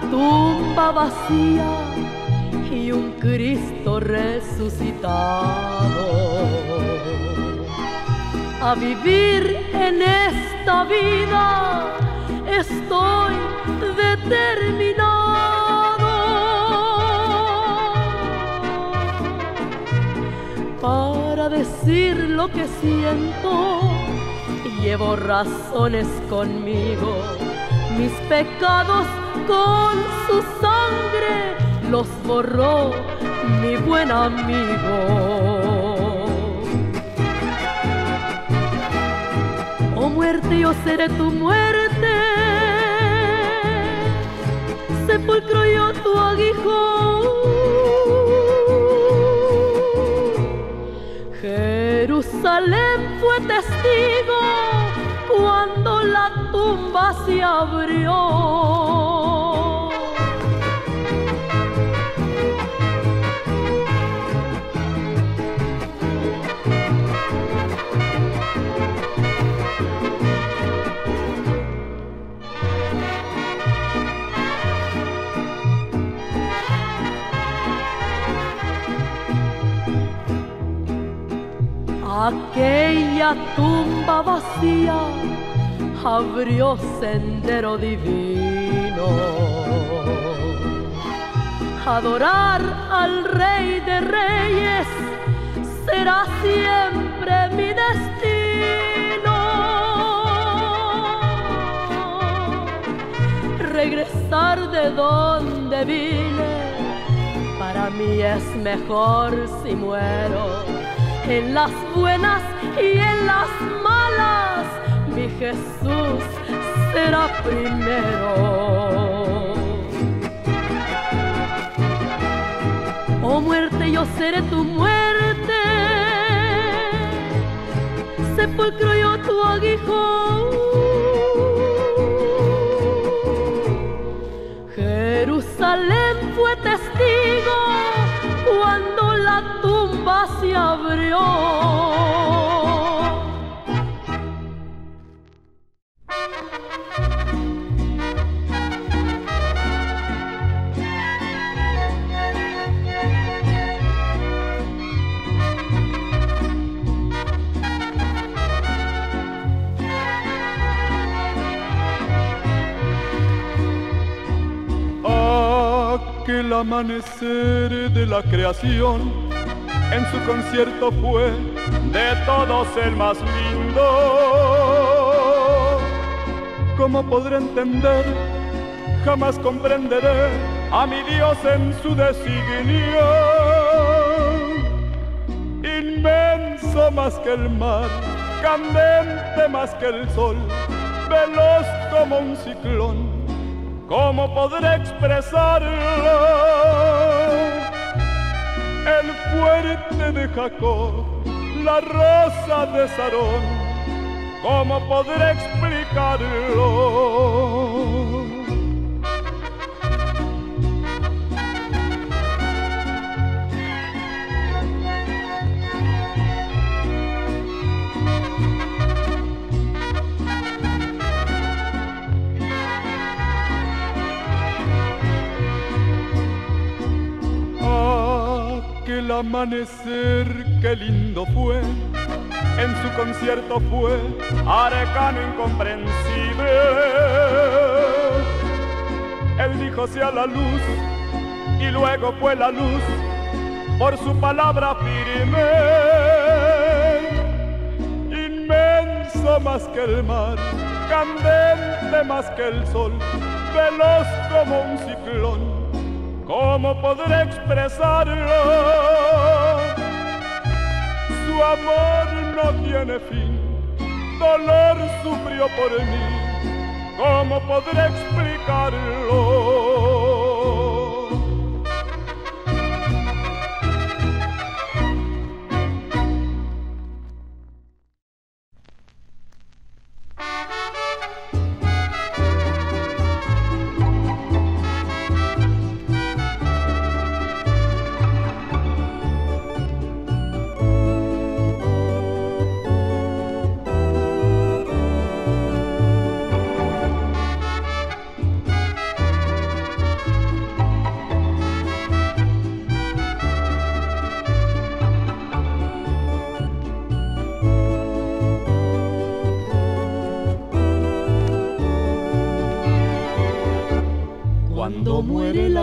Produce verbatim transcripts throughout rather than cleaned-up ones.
tumba vacía y un Cristo resucitado. A vivir en esta vida estoy determinado. Para decir lo que siento, llevo razones conmigo. Mis pecados con su sangre los borró mi buen amigo. Oh muerte, yo seré tu muerte, sepulcro yo tu aguijón. Jerusalén fue testigo cuando la tumba se abrió. Aquella tumba vacía abrió sendero divino. Adorar al Rey de Reyes será siempre mi destino. Regresar de donde vine, para mí es mejor si muero. En las buenas y en las malas, mi Jesús será primero. Oh muerte, yo seré tu muerte, sepulcro yo tu aguijón. Jerusalén fue testigo cuando la tumba se abrió. Aquel amanecer de la creación en su concierto fue de todos el más lindo. ¿Cómo podré entender? Jamás comprenderé a mi Dios en su designio. Inmenso más que el mar, candente más que el sol, veloz como un ciclón. ¿Cómo podré expresarlo? El fuerte de Jacob, la rosa de Sarón, ¿cómo podré explicarlo? El amanecer, qué lindo fue, en su concierto fue arcano incomprensible. Él dijo sea la luz y luego fue la luz por su palabra firme. Inmenso más que el mar, candente más que el sol, veloz como un ciclón. ¿Cómo podré expresarlo? Su amor no tiene fin, dolor sufrió por mí. ¿Cómo podré explicarlo?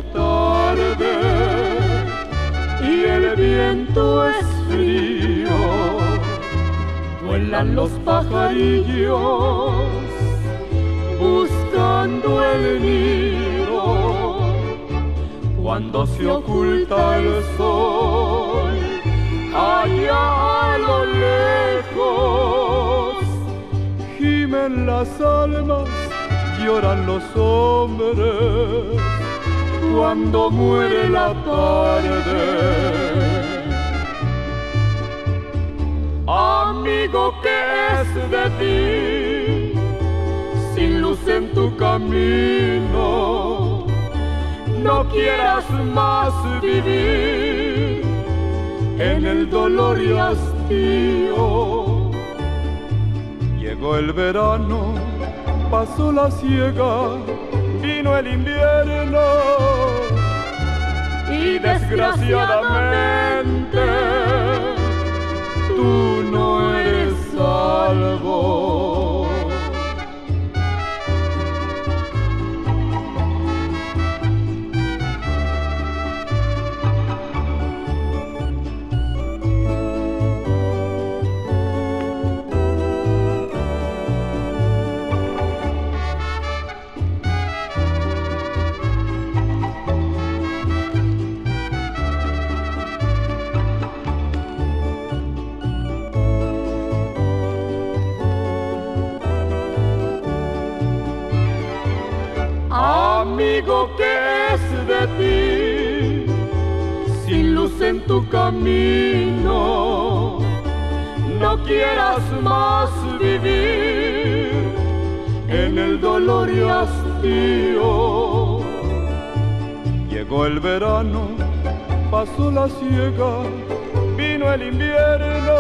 tarde y el viento es frío, vuelan los pajarillos buscando el nido. Cuando se oculta el sol allá a lo lejos, gimen las almas, lloran los hombres cuando muere la tarde. Amigo, ¿qué es de ti? Sin luz en tu camino, no quieras más vivir en el dolor y hastío. Llegó el verano, pasó la siega, vino el invierno y desgraciadamente tú no eres salvo. Amigo, ¿qué es de ti? Sin luz en tu camino, no quieras más vivir en el dolor y hastío. Llegó el verano, pasó la siega, vino el invierno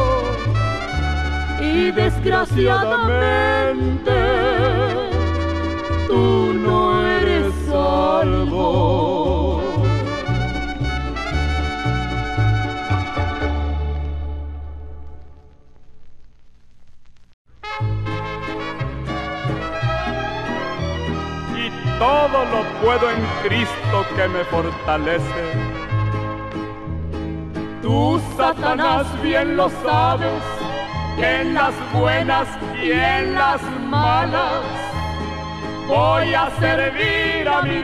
y desgraciadamente tú no eres salvo. Y todo lo puedo en Cristo que me fortalece. Tú, Satanás, bien lo sabes, que en las buenas y en las malas voy a servir a mi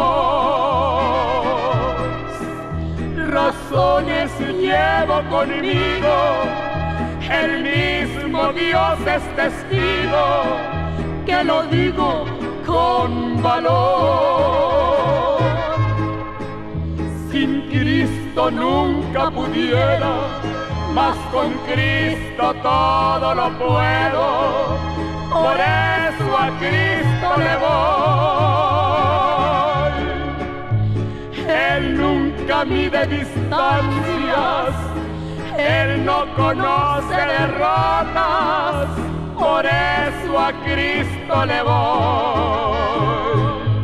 Dios. Razones llevo conmigo, el mismo Dios es testigo, que lo digo con valor. Sin Cristo nunca pudiera, mas con Cristo todo lo puedo. Por eso a Cristo le voy. Él nunca mide distancias, Él no conoce derrotas, por eso a Cristo le voy.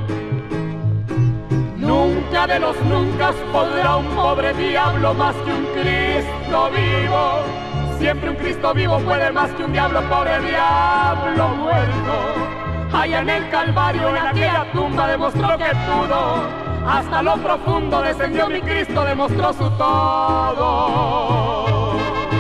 Nunca de los nunca podrá un pobre diablo más que un Cristo vivo. Siempre un Cristo vivo puede más que un diablo, pobre diablo muerto. Allá en el Calvario, en aquella tumba, demostró que pudo. Hasta lo profundo descendió mi Cristo, demostró su todo.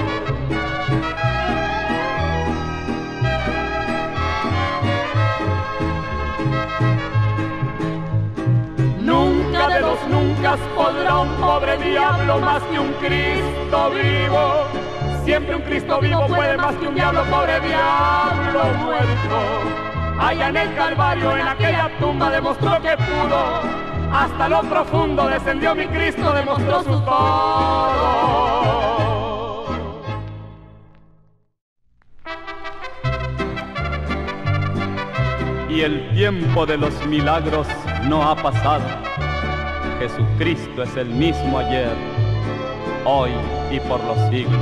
Nunca de los nunca podrá un pobre diablo más que un Cristo vivo. Siempre un Cristo vivo puede más que un diablo, pobre diablo muerto. Allá en el Calvario, en aquella tumba, demostró que pudo. Hasta lo profundo descendió mi Cristo, demostró su todo. Y el tiempo de los milagros no ha pasado. Jesucristo es el mismo ayer, hoy y por los siglos.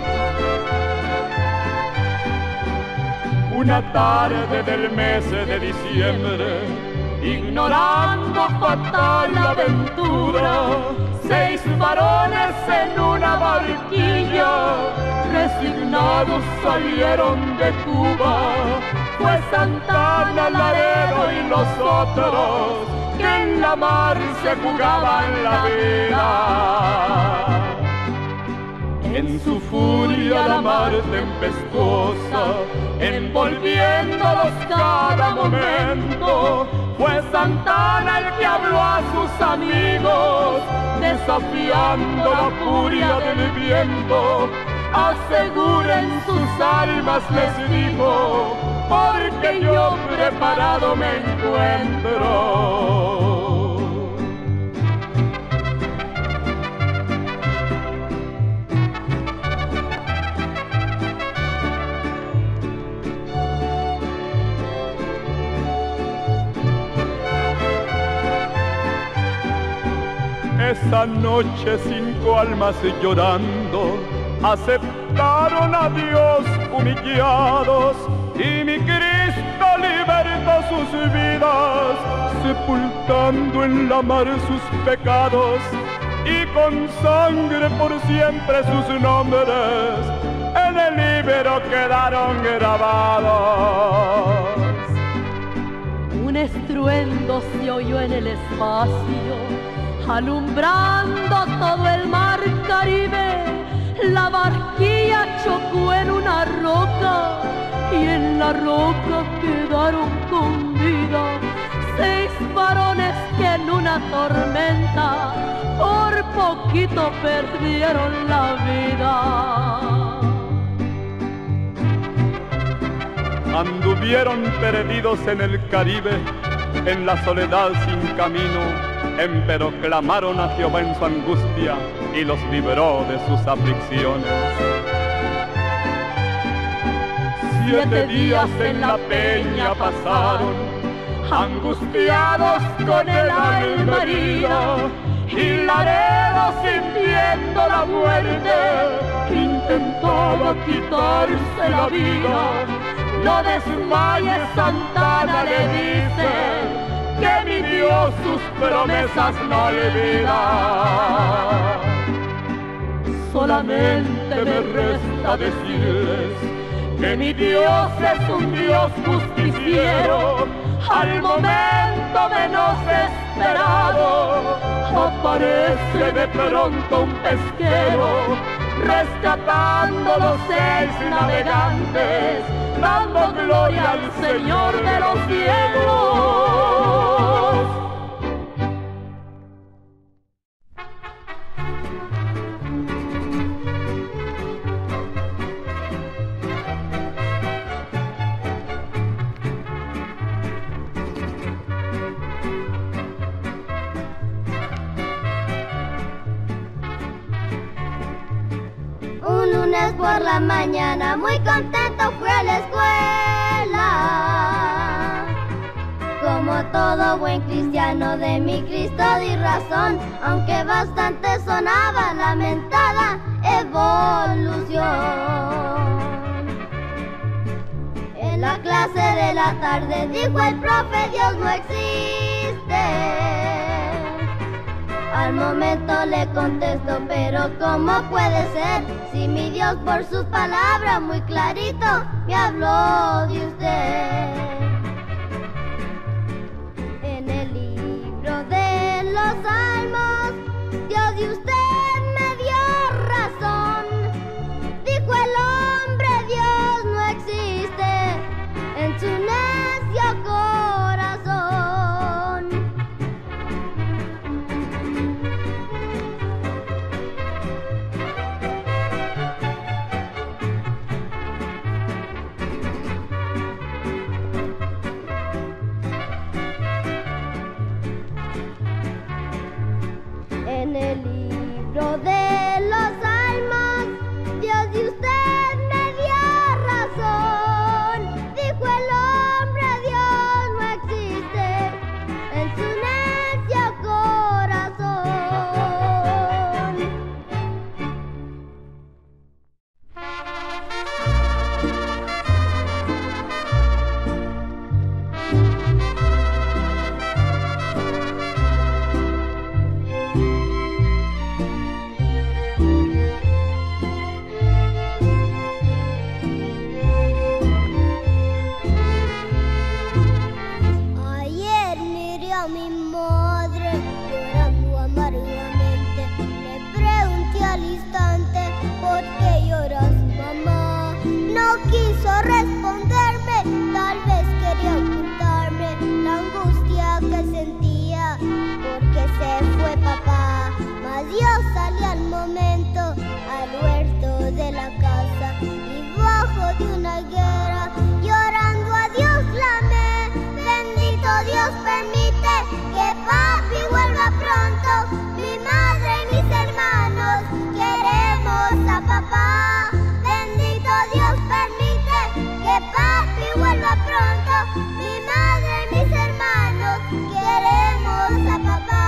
Una tarde del mes de diciembre, ignorando fatal aventura, seis varones en una barquilla, resignados salieron de Cuba, fue Santana, Laredo y los otros que en la mar se jugaban la vida. En su furia la mar tempestuosa, envolviéndolos cada momento, fue Santana el que habló a sus amigos, desafiando la furia del viento. Aseguren sus almas, les dijo, porque yo preparado me encuentro. Esa noche cinco almas llorando aceptaron a Dios humillados, y mi Cristo libertó sus vidas, sepultando en la mar sus pecados, y con sangre por siempre sus nombres en el libro quedaron grabados. Un estruendo se oyó en el espacio, alumbrando todo el mar Caribe. La barquilla chocó en una roca y en la roca quedaron con vida seis varones que en una tormenta por poquito perdieron la vida. Anduvieron perdidos en el Caribe, en la soledad sin camino, empero clamaron a Jehová en su angustia y los libró de sus aflicciones. Siete días en la peña pasaron, angustiados con el alma herida, y Laredo, sintiendo la muerte, intentaba quitarse la vida. No desmayes, Santana, le dice, que mi Dios sus promesas no olvida. Solamente me resta decirles que mi Dios es un Dios justiciero. Al momento menos esperado aparece de pronto un pesquero, rescatando los seis navegantes, dando gloria al Señor de los cielos. Un lunes por la mañana, muy contento fui a la escuela. Como todo buen cristiano, de mi Cristo di razón, aunque bastante sonaba lamentada evolución. En la clase de la tarde dijo el profe, Dios no existe. Al momento le contesto, pero ¿cómo puede ser? Si mi Dios por sus palabras muy clarito me habló de usted. En el libro de los Salmos, Dios de usted me dio razón. Dijo el hombre, Dios no existe en su necio corazón. quiso responderme, tal vez quería ocultarme la angustia que sentía, porque se fue papá. Mas yo salí al momento al huerto de la casa y bajo de una higuera llorando a Dios clamé. Bendito Dios permite que papi vuelva pronto, mi madre y mis hermanos queremos a papá. Bendito Dios permite que papi vuelva pronto, mi madre y mis hermanos queremos a papá.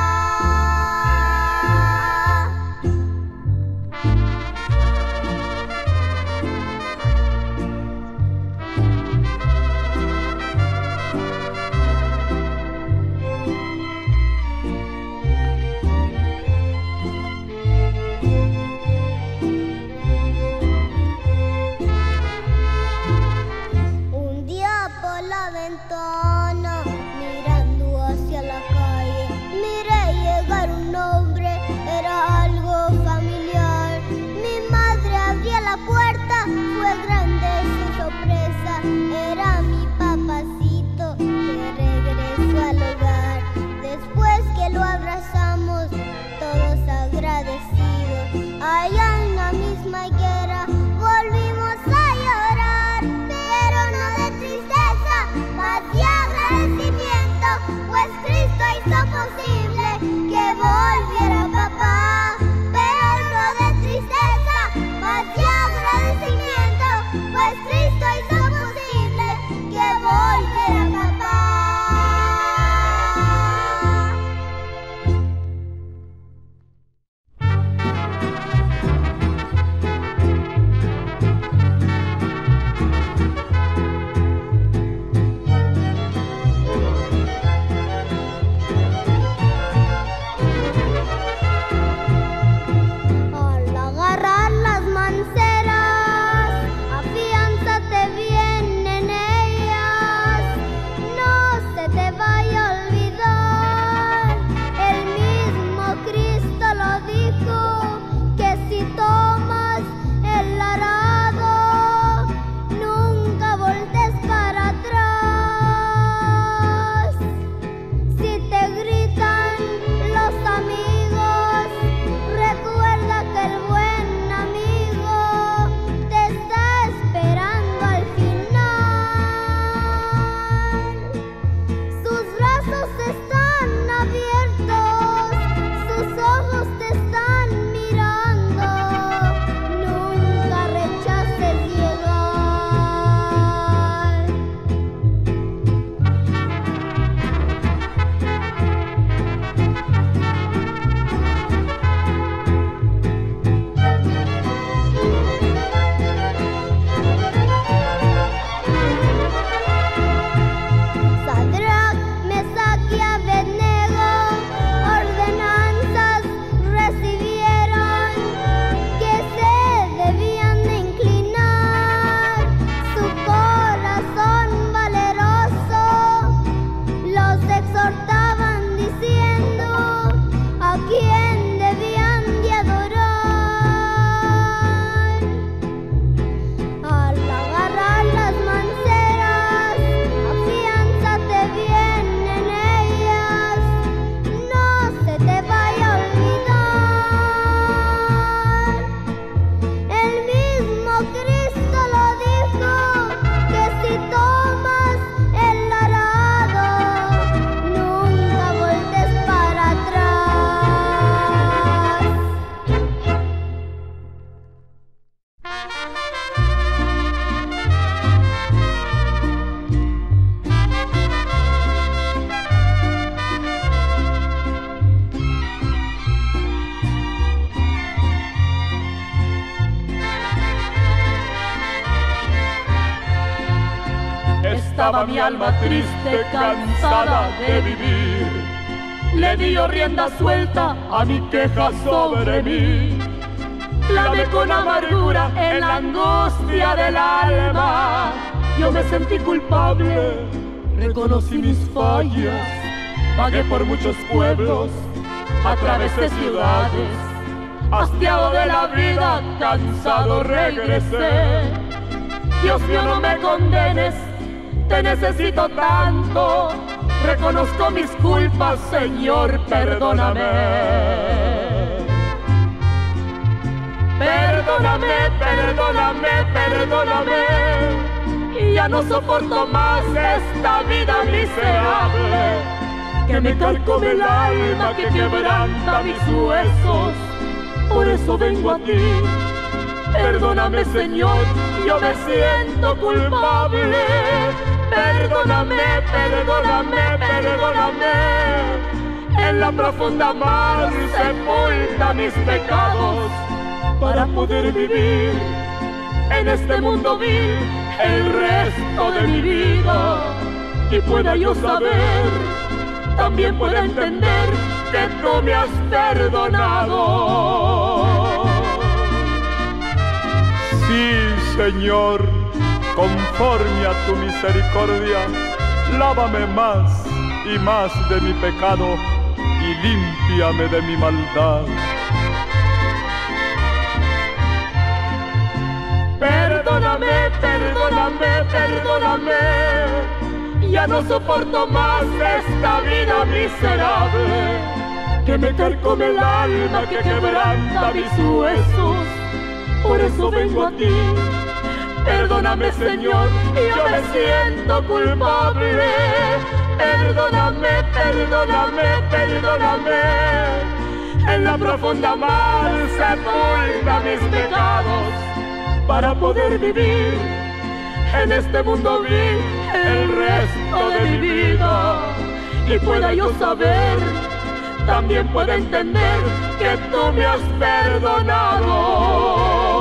Mirando hacia la calle, miré llegar un hombre, era algo familiar. Mi madre abría la puerta, fue grande su sorpresa, era mi papacito que regresó al hogar. Después que lo abrazamos, todos agradecidos, allá en la misma higuera volvimos a llorar, pero no de tristeza, más de agradecimiento, pues Cristo hizo posible que volviera papá. Pero no de tristeza, más de agradecimiento, pues Cristo hizo posible que volviera papá. Estaba mi alma triste, cansada de vivir. Le dio rienda suelta a mi queja sobre mí. Clamé con amargura en la angustia del alma. Yo me sentí culpable, reconocí mis fallas. Vagué por muchos pueblos, atravesé ciudades. Hastiado de la vida, cansado regresé. Dios mío, no me condenes, te necesito tanto. Reconozco mis culpas, Señor, perdóname. Perdóname, perdóname, perdóname. Ya no soporto más esta vida miserable, que me carcome el alma, que quebranta mis huesos. Por eso vengo a ti. Perdóname, Señor, yo me siento culpable. Perdóname, perdóname, perdóname. En la profunda mar sepulta mis pecados, para poder vivir en este mundo vil el resto de mi vida. Y pueda yo saber, también pueda entender que tú me has perdonado. Sí, Señor, conforme a tu misericordia, lávame más y más de mi pecado y límpiame de mi maldad. Perdóname, perdóname, perdóname. Ya no soporto más esta vida miserable, que me carcome el alma, que quebranta mis huesos. Por eso vengo a ti. Perdóname, Señor, yo me siento culpable. Perdóname, perdóname, perdóname. En la profunda mar sepulta mis pecados, para poder vivir en este mundo vil el resto de mi vida. Y pueda yo saber, también pueda entender que tú me has perdonado.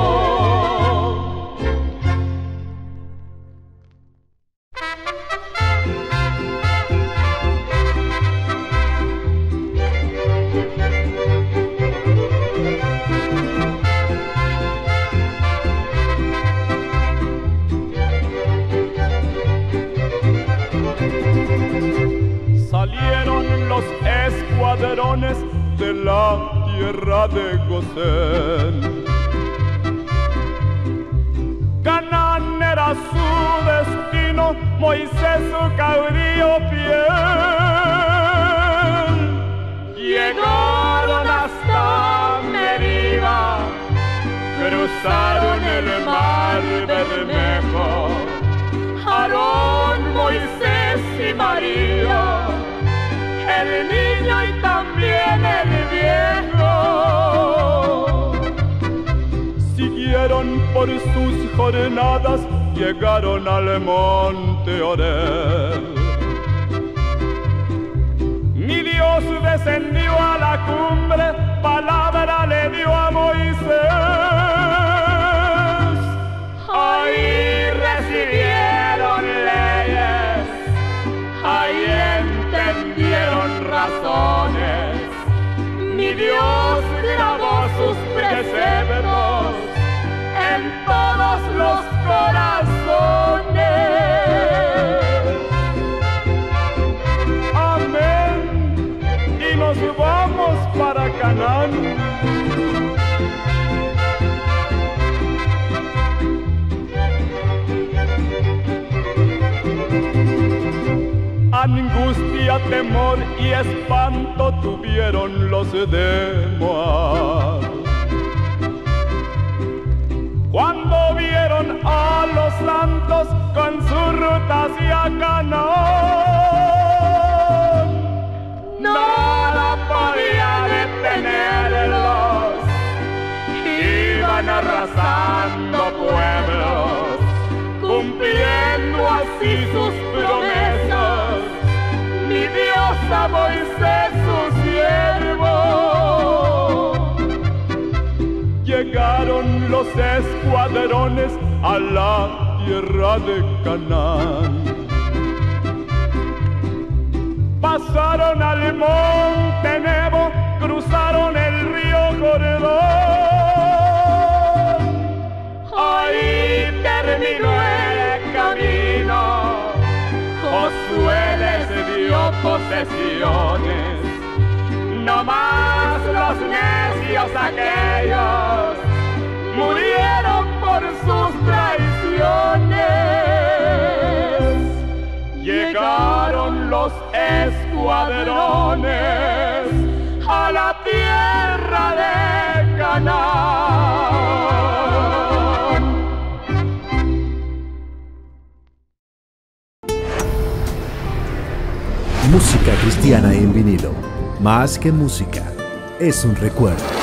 Escuadrones de la tierra de Gosén. Canaán era su destino, Moisés su caudillo fiel. Llegaron hasta Meriba, cruzaron el mar Bermejo. Aarón, Moisés y María, el niño y también el viejo, siguieron por sus jornadas, llegaron al monte Oreb. Mi Dios descendió a la cumbre, palabra le dio a Moisés. Ahí recibieron leyes, ahí entendieron razones. Mi Dios grabó sus preceptos en todos los corazones. Amén. Y nos vamos para Canaán. Angustia, temor y espanto tuvieron los de Moab cuando vieron a los santos con su ruta hacia Canaán. Nada podía detenerlos, iban arrasando pueblos, cumpliendo así sus promesas. Mi Dios a Moisés su siervo. Llegaron los escuadrones a la tierra de Canaán. Pasaron al monte Nebo, cruzaron el río Jordán. Ahí terminó el camino, Josué les dio posesiones. No más los necios aquellos murieron por sus traiciones. escuadrones a la tierra de Canaán. Música cristiana en vinilo. Más que música, es un recuerdo.